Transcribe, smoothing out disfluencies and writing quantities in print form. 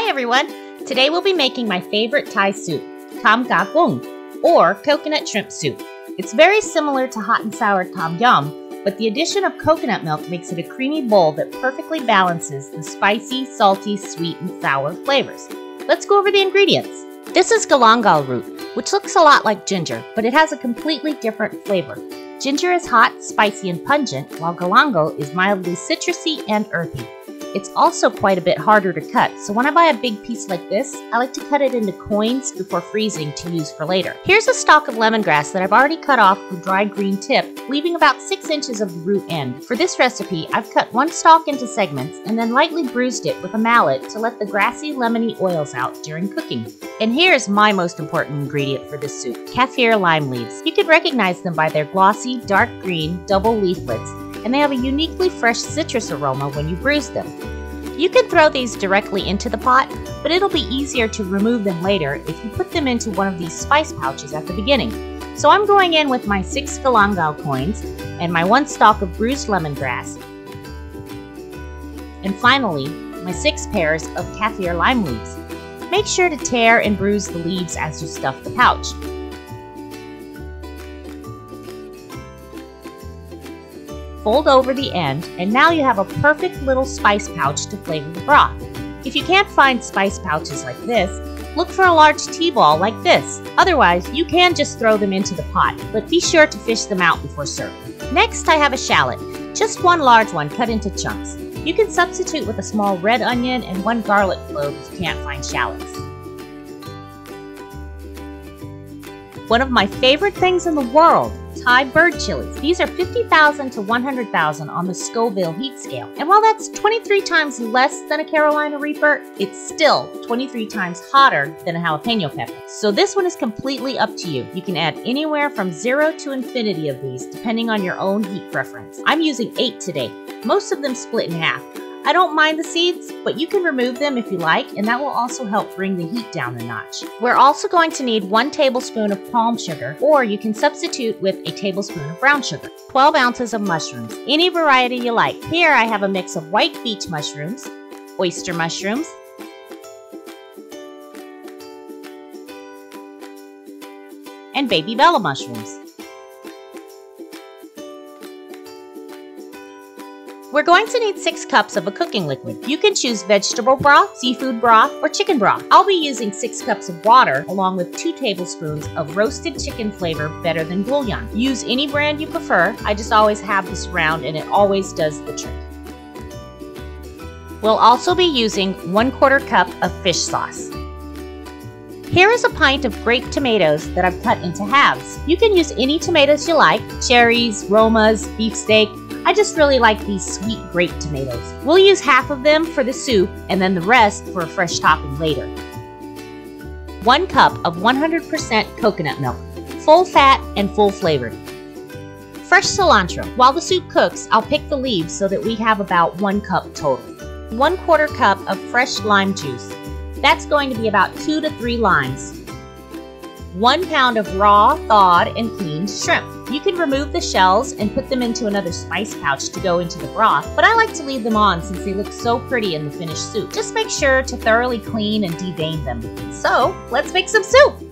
everyone! Today we'll be making my favorite Thai soup, Tom Kha Gung, or coconut shrimp soup. It's very similar to hot and sour Tom Yum, but the addition of coconut milk makes it a creamy bowl that perfectly balances the spicy, salty, sweet, and sour flavors. Let's go over the ingredients. This is galangal root, which looks a lot like ginger, but it has a completely different flavor. Ginger is hot, spicy, and pungent, while galangal is mildly citrusy and earthy. It's also quite a bit harder to cut, so when I buy a big piece like this, I like to cut it into coins before freezing to use for later. Here's a stalk of lemongrass that I've already cut off the dry green tip, leaving about 6 inches of the root end. For this recipe, I've cut one stalk into segments and then lightly bruised it with a mallet to let the grassy, lemony oils out during cooking. And here's my most important ingredient for this soup, kaffir lime leaves. You can recognize them by their glossy, dark green, double leaflets, and they have a uniquely fresh citrus aroma when you bruise them. You can throw these directly into the pot, but it'll be easier to remove them later if you put them into one of these spice pouches at the beginning. So I'm going in with my 6 galangal coins and my 1 stalk of bruised lemongrass, and finally my 6 pairs of kaffir lime leaves. Make sure to tear and bruise the leaves as you stuff the pouch. Fold over the end, and now you have a perfect little spice pouch to flavor the broth. If you can't find spice pouches like this, look for a large tea ball like this. Otherwise, you can just throw them into the pot, but be sure to fish them out before serving. Next, I have a shallot, just 1 large one cut into chunks. You can substitute with a small red onion and 1 garlic clove if you can't find shallots. One of my favorite things in the world, Thai bird chilies. These are 50,000 to 100,000 on the Scoville heat scale. And while that's 23 times less than a Carolina Reaper, it's still 23 times hotter than a jalapeno pepper. So this one is completely up to you. You can add anywhere from 0 to infinity of these, depending on your own heat preference. I'm using 8 today, most of them split in half. I don't mind the seeds, but you can remove them if you like, and that will also help bring the heat down a notch. We're also going to need 1 tablespoon of palm sugar, or you can substitute with a tablespoon of brown sugar. 12 ounces of mushrooms, any variety you like. Here I have a mix of white beach mushrooms, oyster mushrooms, and baby bella mushrooms. We're going to need 6 cups of a cooking liquid. You can choose vegetable broth, seafood broth, or chicken broth. I'll be using 6 cups of water along with 2 tablespoons of roasted chicken flavor better than bouillon. Use any brand you prefer. I just always have this around and it always does the trick. We'll also be using 1/4 cup of fish sauce. Here is a pint of grape tomatoes that I've cut into halves. You can use any tomatoes you like, cherries, Romas, beefsteak. I just really like these sweet grape tomatoes. We'll use half of them for the soup and then the rest for a fresh topping later. 1 cup of 100% coconut milk, full fat and full flavored. Fresh cilantro. While the soup cooks, I'll pick the leaves so that we have about 1 cup total. 1/4 cup of fresh lime juice. That's going to be about 2 to 3 limes. 1 pound of raw, thawed, and cleaned shrimp. You can remove the shells and put them into another spice pouch to go into the broth, but I like to leave them on since they look so pretty in the finished soup. Just make sure to thoroughly clean and devein them. So, let's make some soup!